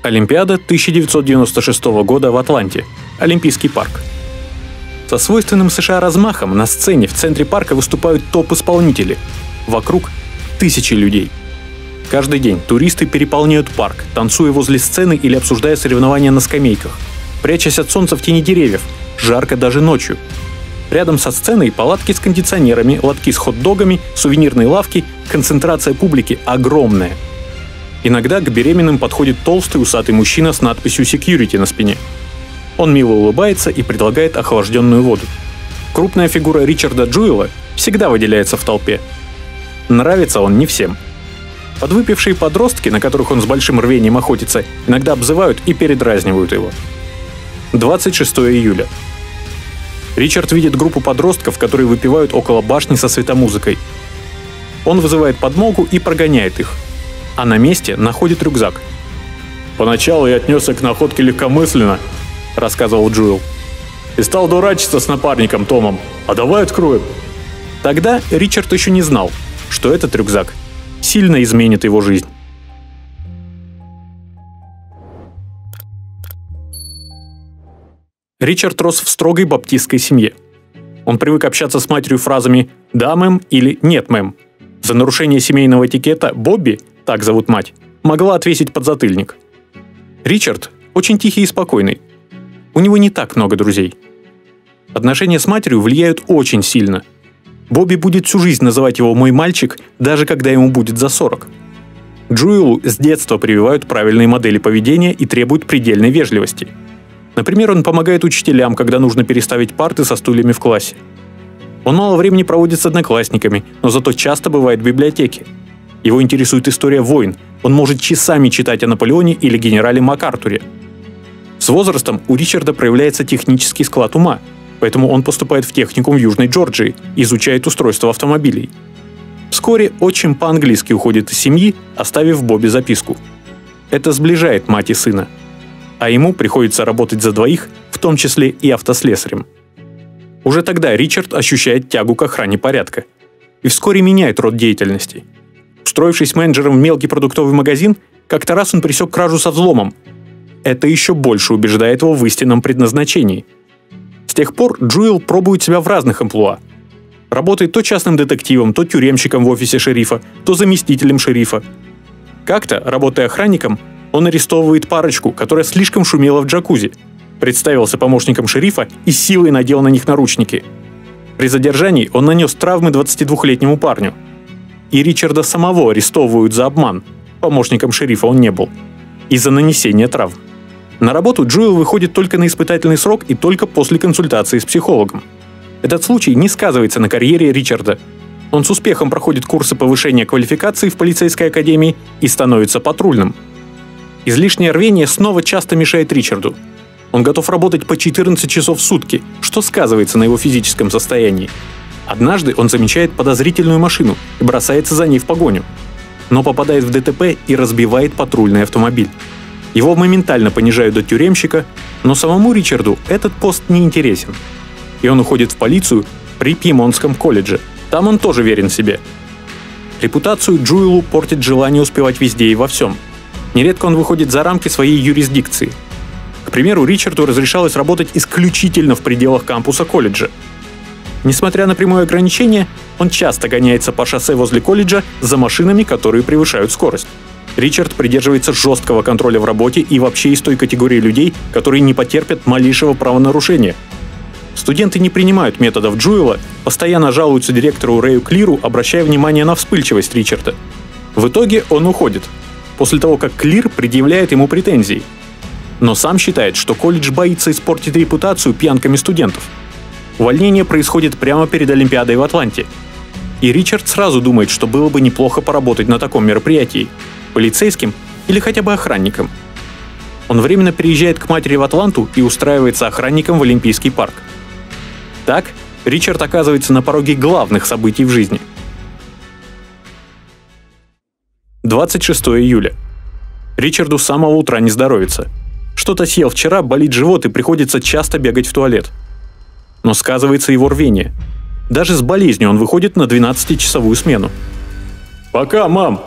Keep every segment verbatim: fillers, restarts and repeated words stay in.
Олимпиада тысяча девятьсот девяносто шестого года в Атланте. Олимпийский парк. Со свойственным США размахом на сцене в центре парка выступают топ-исполнители. Вокруг тысячи людей. Каждый день туристы переполняют парк, танцуя возле сцены или обсуждая соревнования на скамейках. Прячась от солнца в тени деревьев, жарко даже ночью. Рядом со сценой палатки с кондиционерами, лотки с хот-догами, сувенирные лавки, концентрация публики огромная. Иногда к беременным подходит толстый усатый мужчина с надписью «Security» на спине. Он мило улыбается и предлагает охлажденную воду. Крупная фигура Ричарда Джуэла всегда выделяется в толпе. Нравится он не всем. Подвыпившие подростки, на которых он с большим рвением охотится, иногда обзывают и передразнивают его. двадцать шестого июля. Ричард видит группу подростков, которые выпивают около башни со светомузыкой. Он вызывает подмогу и прогоняет их. А на месте находит рюкзак. «Поначалу я отнесся к находке легкомысленно», — рассказывал Джуэл. «И стал дурачиться с напарником Томом. А давай откроем». Тогда Ричард еще не знал, что этот рюкзак сильно изменит его жизнь. Ричард рос в строгой баптистской семье. Он привык общаться с матерью фразами «да, мэм» или «нет, мэм». За нарушение семейного этикета Бобби, так зовут мать, могла отвесить подзатыльник. Ричард очень тихий и спокойный. У него не так много друзей. Отношения с матерью влияют очень сильно. Бобби будет всю жизнь называть его «мой мальчик», даже когда ему будет за сорок. Джуэлу с детства прививают правильные модели поведения и требуют предельной вежливости. Например, он помогает учителям, когда нужно переставить парты со стульями в классе. Он мало времени проводит с одноклассниками, но зато часто бывает в библиотеке. Его интересует история войн, он может часами читать о Наполеоне или генерале МакАртуре. С возрастом у Ричарда проявляется технический склад ума, поэтому он поступает в техникум в Южной Джорджии и изучает устройство автомобилей. Вскоре отчим по-английски уходит из семьи, оставив Бобби записку. Это сближает мать и сына. А ему приходится работать за двоих, в том числе и автослесарем. Уже тогда Ричард ощущает тягу к охране порядка. И вскоре меняет род деятельности. Устроившись менеджером в мелкий продуктовый магазин, как-то раз он пресек кражу со взломом. Это еще больше убеждает его в истинном предназначении. С тех пор Джуэл пробует себя в разных амплуа. Работает то частным детективом, то тюремщиком в офисе шерифа, то заместителем шерифа. Как-то, работая охранником, он арестовывает парочку, которая слишком шумела в джакузи, представился помощником шерифа и силой надел на них наручники. При задержании он нанес травмы двадцатидвухлетнему парню. И Ричарда самого арестовывают за обман, помощником шерифа он не был, из-за нанесения травм. На работу Джуэл выходит только на испытательный срок и только после консультации с психологом. Этот случай не сказывается на карьере Ричарда. Он с успехом проходит курсы повышения квалификации в полицейской академии и становится патрульным. Излишнее рвение снова часто мешает Ричарду. Он готов работать по четырнадцать часов в сутки, что сказывается на его физическом состоянии. Однажды он замечает подозрительную машину и бросается за ней в погоню. Но попадает в ДТП и разбивает патрульный автомобиль. Его моментально понижают до тюремщика, но самому Ричарду этот пост не интересен. И он уходит в полицию при Пьемонтском колледже. Там он тоже верен себе. Репутацию Джуэлу портит желание успевать везде и во всем. Нередко он выходит за рамки своей юрисдикции. К примеру, Ричарду разрешалось работать исключительно в пределах кампуса колледжа. Несмотря на прямое ограничение, он часто гоняется по шоссе возле колледжа за машинами, которые превышают скорость. Ричард придерживается жесткого контроля в работе и вообще из той категории людей, которые не потерпят малейшего правонарушения. Студенты не принимают методов Джуэла, постоянно жалуются директору Рэю Клиру, обращая внимание на вспыльчивость Ричарда. В итоге он уходит, после того, как Клир предъявляет ему претензии. Но сам считает, что колледж боится испортить репутацию пьянками студентов. Увольнение происходит прямо перед Олимпиадой в Атланте. И Ричард сразу думает, что было бы неплохо поработать на таком мероприятии. Полицейским или хотя бы охранником. Он временно переезжает к матери в Атланту и устраивается охранником в Олимпийский парк. Так, Ричард оказывается на пороге главных событий в жизни. двадцать шестого июля. Ричарду с самого утра не здоровится. Что-то съел вчера, болит живот и приходится часто бегать в туалет. Но сказывается его рвение. Даже с болезнью он выходит на двенадцатичасовую смену. «Пока, мам!»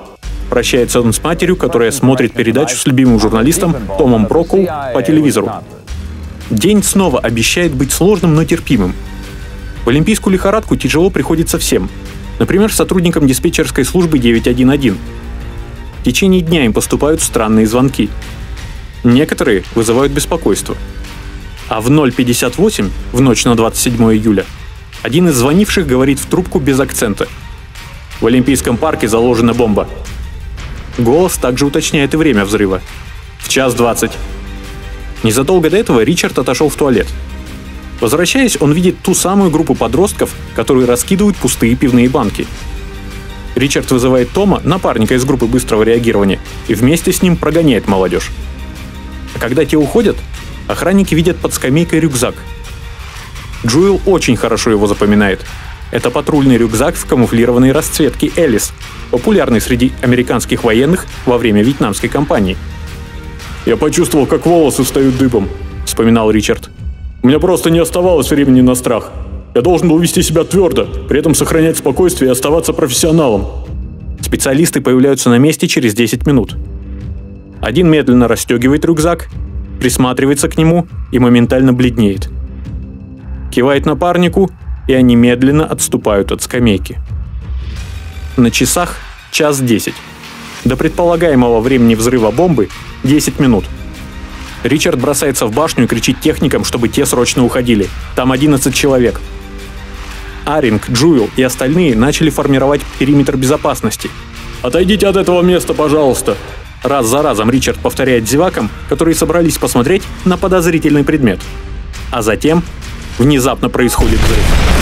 Прощается он с матерью, которая смотрит передачу с любимым журналистом Томом Брокоу по телевизору. День снова обещает быть сложным, но терпимым. В олимпийскую лихорадку тяжело приходится всем. Например, сотрудникам диспетчерской службы девять один один. В течение дня им поступают странные звонки. Некоторые вызывают беспокойство. А в ноль пятьдесят восемь, в ночь на двадцать седьмое июля, один из звонивших говорит в трубку без акцента: «В Олимпийском парке заложена бомба». Голос также уточняет и время взрыва. В час двадцать. Незадолго до этого Ричард отошел в туалет. Возвращаясь, он видит ту самую группу подростков, которые раскидывают пустые пивные банки. Ричард вызывает Тома, напарника из группы быстрого реагирования, и вместе с ним прогоняет молодежь. А когда те уходят, охранники видят под скамейкой рюкзак. Джоэл очень хорошо его запоминает. Это патрульный рюкзак в камуфлированной расцветке Элис, популярный среди американских военных во время вьетнамской кампании. «Я почувствовал, как волосы встают дыбом», — вспоминал Ричард. «У меня просто не оставалось времени на страх. Я должен был вести себя твердо, при этом сохранять спокойствие и оставаться профессионалом». Специалисты появляются на месте через десять минут. Один медленно расстегивает рюкзак, присматривается к нему и моментально бледнеет. Кивает напарнику, и они медленно отступают от скамейки. На часах час десять. До предполагаемого времени взрыва бомбы десять минут. Ричард бросается в башню и кричит техникам, чтобы те срочно уходили. Там одиннадцать человек. Аринг, Джоэл и остальные начали формировать периметр безопасности. «Отойдите от этого места, пожалуйста!» Раз за разом Ричард повторяет зевакам, которые собрались посмотреть на подозрительный предмет. А затем внезапно происходит взрыв.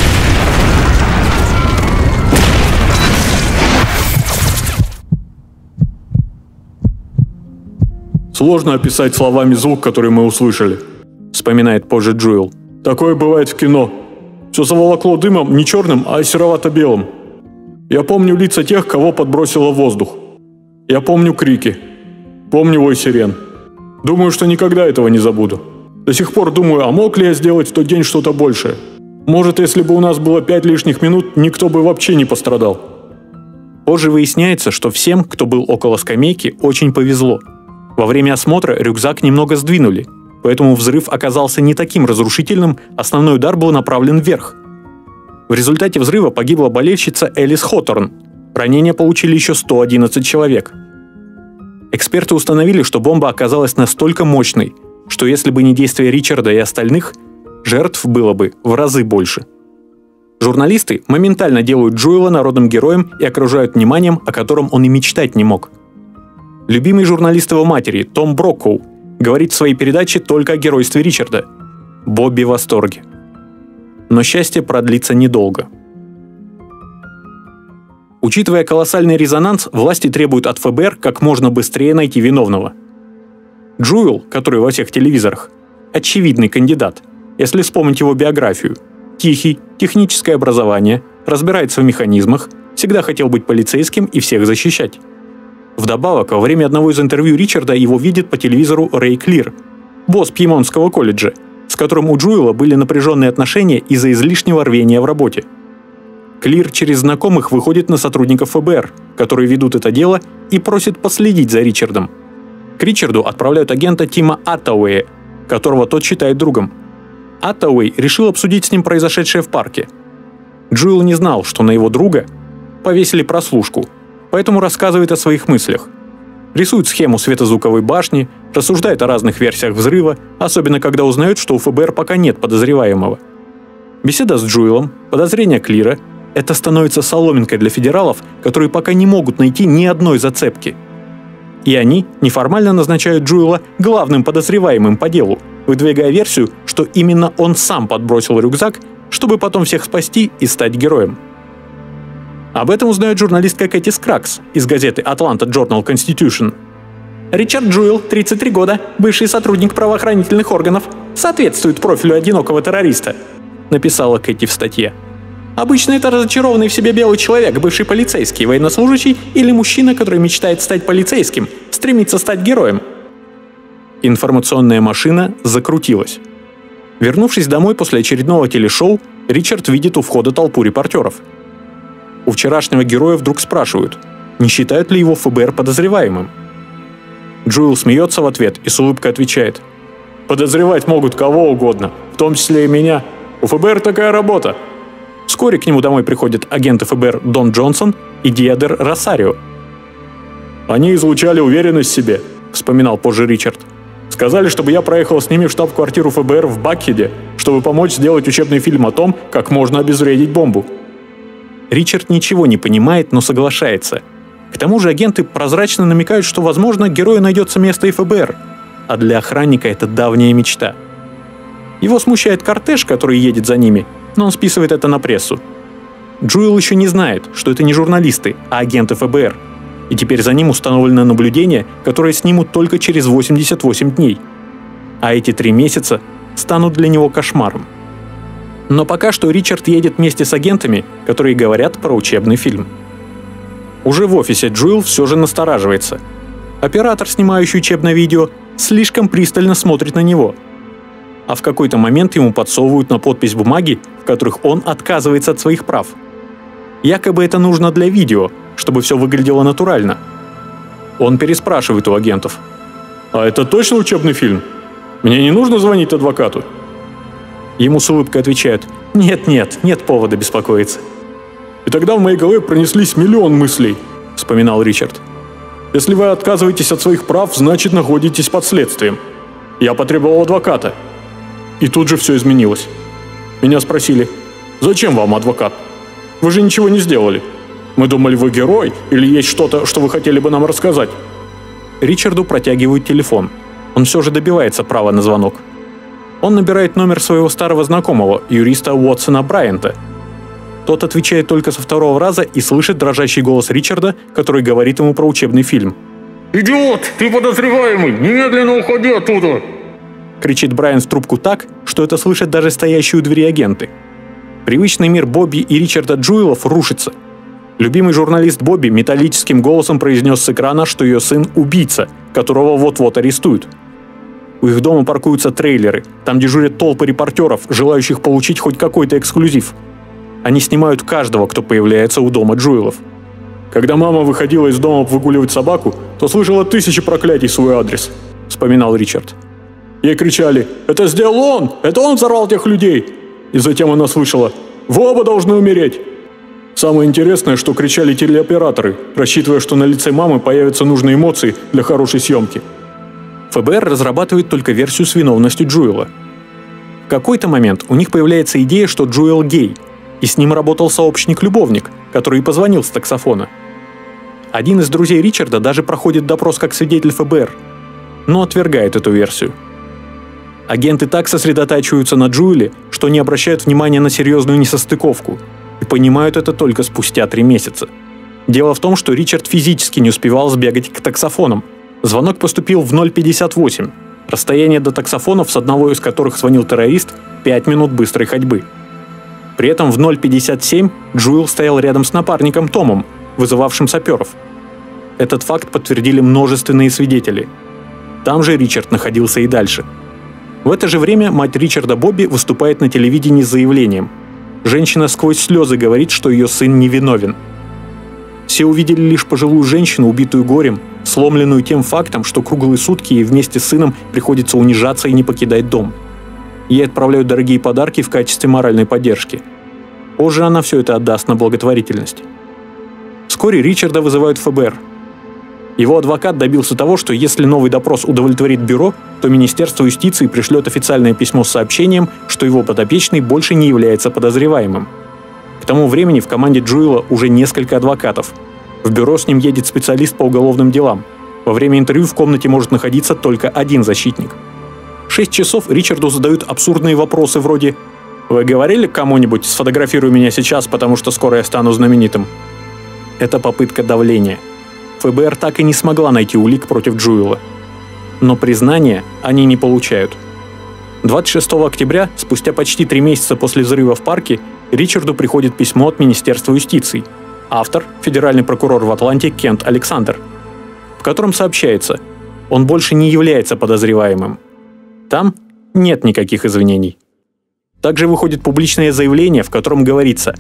«Сложно описать словами звук, который мы услышали», — вспоминает позже Джоэл. «Такое бывает в кино. Все заволокло дымом не черным, а серовато-белым. Я помню лица тех, кого подбросило в воздух. Я помню крики. Помню вой сирен. Думаю, что никогда этого не забуду. До сих пор думаю, а мог ли я сделать в тот день что-то большее? Может, если бы у нас было пять лишних минут, никто бы вообще не пострадал». Позже выясняется, что всем, кто был около скамейки, очень повезло. Во время осмотра рюкзак немного сдвинули, поэтому взрыв оказался не таким разрушительным, основной удар был направлен вверх. В результате взрыва погибла болельщица Элис Хоторн. Ранения получили еще сто одиннадцать человек. Эксперты установили, что бомба оказалась настолько мощной, что если бы не действия Ричарда и остальных, жертв было бы в разы больше. Журналисты моментально делают Джоэла народным героем и окружают вниманием, о котором он и мечтать не мог. Любимый журналист его матери, Том Брокоу, говорит в своей передаче только о геройстве Ричарда. Бобби в восторге. Но счастье продлится недолго. Учитывая колоссальный резонанс, власти требуют от эф бэ эр как можно быстрее найти виновного. Джоэл, который во всех телевизорах, очевидный кандидат, если вспомнить его биографию. Тихий, техническое образование, разбирается в механизмах, всегда хотел быть полицейским и всех защищать. Вдобавок, во время одного из интервью Ричарда его видит по телевизору Рэй Клир, босс Пьемонтского колледжа, с которым у Джоэла были напряженные отношения из-за излишнего рвения в работе. Клир через знакомых выходит на сотрудников эф бэ эр, которые ведут это дело, и просит последить за Ричардом. К Ричарду отправляют агента Тима Аттауэя, которого тот считает другом. Аттауэй решил обсудить с ним произошедшее в парке. Джоэл не знал, что на его друга повесили прослушку, поэтому рассказывает о своих мыслях. Рисует схему светозвуковой башни, рассуждает о разных версиях взрыва, особенно когда узнает, что у эф бэ эр пока нет подозреваемого. Беседа с Джоэлом, подозрения Клира – это становится соломинкой для федералов, которые пока не могут найти ни одной зацепки. И они неформально назначают Джоэла главным подозреваемым по делу, выдвигая версию, что именно он сам подбросил рюкзак, чтобы потом всех спасти и стать героем. Об этом узнает журналистка Кэти Скракс из газеты Atlanta Journal-Constitution. Ричард Джоэл, тридцать три года, бывший сотрудник правоохранительных органов, соответствует профилю одинокого террориста, написала Кэти в статье. Обычно это разочарованный в себе белый человек, бывший полицейский, военнослужащий или мужчина, который мечтает стать полицейским, стремится стать героем. Информационная машина закрутилась. Вернувшись домой после очередного телешоу, Ричард видит у входа толпу репортеров. У вчерашнего героя вдруг спрашивают: не считают ли его в ФБР подозреваемым. Джуэл смеется в ответ и с улыбкой отвечает: «Подозревать могут кого угодно, в том числе и меня. У ФБР такая работа». Вскоре к нему домой приходят агенты ФБР Дон Джонсон и Диодер Росарио. «Они излучали уверенность в себе», — вспоминал позже Ричард. «Сказали, чтобы я проехал с ними в штаб-квартиру ФБР в Бакхеде, чтобы помочь сделать учебный фильм о том, как можно обезвредить бомбу». Ричард ничего не понимает, но соглашается. К тому же агенты прозрачно намекают, что, возможно, герою найдется место и ФБР, а для охранника это давняя мечта. Его смущает кортеж, который едет за ними, но он списывает это на прессу. Джуэл еще не знает, что это не журналисты, а агенты ФБР, и теперь за ним установлено наблюдение, которое снимут только через восемьдесят восемь дней. А эти три месяца станут для него кошмаром. Но пока что Ричард едет вместе с агентами, которые говорят про учебный фильм. Уже в офисе Джуэл все же настораживается. Оператор, снимающий учебное видео, слишком пристально смотрит на него. А в какой-то момент ему подсовывают на подпись бумаги, в которых он отказывается от своих прав. Якобы это нужно для видео, чтобы все выглядело натурально. Он переспрашивает у агентов: «А это точно учебный фильм? Мне не нужно звонить адвокату?» Ему с улыбкой отвечают: «Нет-нет, нет повода беспокоиться». «И тогда в моей голове пронеслись миллион мыслей», — вспоминал Ричард. «Если вы отказываетесь от своих прав, значит, находитесь под следствием. Я потребовал адвоката». И тут же все изменилось. Меня спросили: «Зачем вам адвокат? Вы же ничего не сделали. Мы думали, вы герой или есть что-то, что вы хотели бы нам рассказать». Ричарду протягивают телефон. Он все же добивается права на звонок. Он набирает номер своего старого знакомого, юриста Уотсона Брайанта. Тот отвечает только со второго раза и слышит дрожащий голос Ричарда, который говорит ему про учебный фильм. «Идиот! Ты подозреваемый! Немедленно уходи оттуда!» Кричит Брайан в трубку так, что это слышат даже стоящие у двери агенты. Привычный мир Бобби и Ричарда Джуэлов рушится. Любимый журналист Бобби металлическим голосом произнес с экрана, что ее сын – убийца, которого вот-вот арестуют. У их дома паркуются трейлеры, там дежурят толпы репортеров, желающих получить хоть какой-то эксклюзив. Они снимают каждого, кто появляется у дома Джуэлов. «Когда мама выходила из дома выгуливать собаку, то слышала тысячи проклятий в свой адрес», — вспоминал Ричард. Ей кричали: «Это сделал он! Это он взорвал тех людей!» И затем она слышала: «Вы оба должны умереть!» Самое интересное, что кричали телеоператоры, рассчитывая, что на лице мамы появятся нужные эмоции для хорошей съемки. ФБР разрабатывает только версию с виновностью Джуэла. В какой-то момент у них появляется идея, что Джуэл гей, и с ним работал сообщник-любовник, который и позвонил с таксофона. Один из друзей Ричарда даже проходит допрос как свидетель ФБР, но отвергает эту версию. Агенты так сосредотачиваются на Джуэле, что не обращают внимания на серьезную несостыковку, и понимают это только спустя три месяца. Дело в том, что Ричард физически не успевал сбегать к таксофонам. Звонок поступил в ноль пятьдесят восемь. Расстояние до таксофонов, с одного из которых звонил террорист, пять минут быстрой ходьбы. При этом в ноль пятьдесят семь Джуэл стоял рядом с напарником Томом, вызывавшим саперов. Этот факт подтвердили множественные свидетели. Там же Ричард находился и дальше. В это же время мать Ричарда Бобби выступает на телевидении с заявлением. Женщина сквозь слезы говорит, что ее сын невиновен. Все увидели лишь пожилую женщину, убитую горем, сломленную тем фактом, что круглые сутки ей вместе с сыном приходится унижаться и не покидать дом. Ей отправляют дорогие подарки в качестве моральной поддержки. Позже она все это отдаст на благотворительность. Вскоре Ричарда вызывают в ФБР. Его адвокат добился того, что если новый допрос удовлетворит бюро, то Министерство юстиции пришлет официальное письмо с сообщением, что его подопечный больше не является подозреваемым. К тому времени в команде Джуэла уже несколько адвокатов. В бюро с ним едет специалист по уголовным делам. Во время интервью в комнате может находиться только один защитник. В шесть часов Ричарду задают абсурдные вопросы вроде: «Вы говорили кому-нибудь, сфотографируй меня сейчас, потому что скоро я стану знаменитым?» Это попытка давления. ФБР так и не смогла найти улик против Джуэла. Но признания они не получают. двадцать шестого октября, спустя почти три месяца после взрыва в парке, Ричарду приходит письмо от Министерства юстиции. Автор – федеральный прокурор в Атланте Кент Александр, в котором сообщается: он больше не является подозреваемым. Там нет никаких извинений. Также выходит публичное заявление, в котором говорится: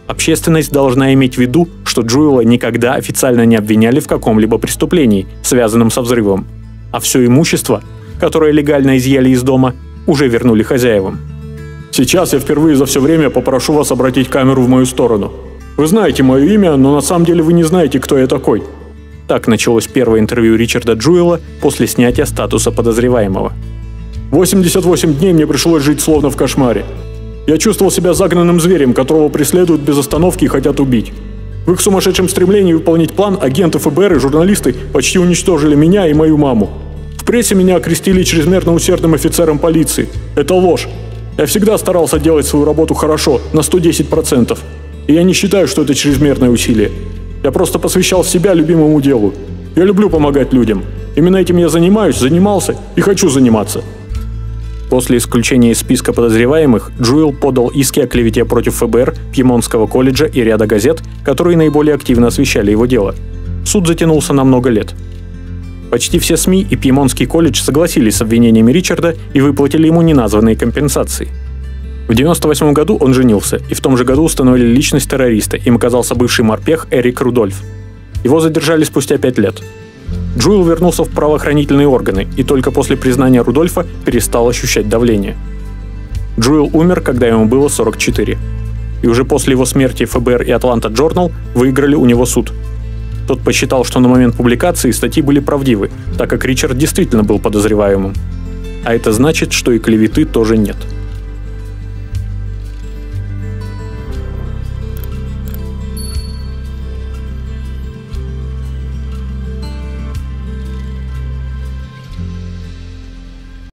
Общественность должна иметь в виду, что Джуэла никогда официально не обвиняли в каком-либо преступлении, связанном со взрывом, а все имущество, которое легально изъяли из дома, уже вернули хозяевам. Сейчас я впервые за все время попрошу вас обратить камеру в мою сторону. Вы знаете мое имя, но на самом деле вы не знаете, кто я такой. Так началось первое интервью Ричарда Джуэла после снятия статуса подозреваемого. восемьдесят восемь дней мне пришлось жить словно в кошмаре. Я чувствовал себя загнанным зверем, которого преследуют без остановки и хотят убить. В их сумасшедшем стремлении выполнить план агенты эф бэ эр и журналисты почти уничтожили меня и мою маму. В прессе меня окрестили чрезмерно усердным офицером полиции. Это ложь. Я всегда старался делать свою работу хорошо, на сто десять процентов. И я не считаю, что это чрезмерное усилие. Я просто посвящал себя любимому делу. Я люблю помогать людям. Именно этим я занимаюсь, занимался и хочу заниматься. После исключения из списка подозреваемых, Джуэл подал иски о клевете против эф бэ эр, Пьемонтского колледжа и ряда газет, которые наиболее активно освещали его дело. Суд затянулся на много лет. Почти все СМИ и Пьемонтский колледж согласились с обвинениями Ричарда и выплатили ему неназванные компенсации. В девяносто восьмом году он женился, и в том же году установили личность террориста, им оказался бывший морпех Эрик Рудольф. Его задержали спустя пять лет. Джуэл вернулся в правоохранительные органы и только после признания Рудольфа перестал ощущать давление. Джуэл умер, когда ему было сорок четыре. И уже после его смерти эф бэ эр и Atlanta Journal выиграли у него суд. Тот посчитал, что на момент публикации статьи были правдивы, так как Ричард действительно был подозреваемым. А это значит, что и клеветы тоже нет.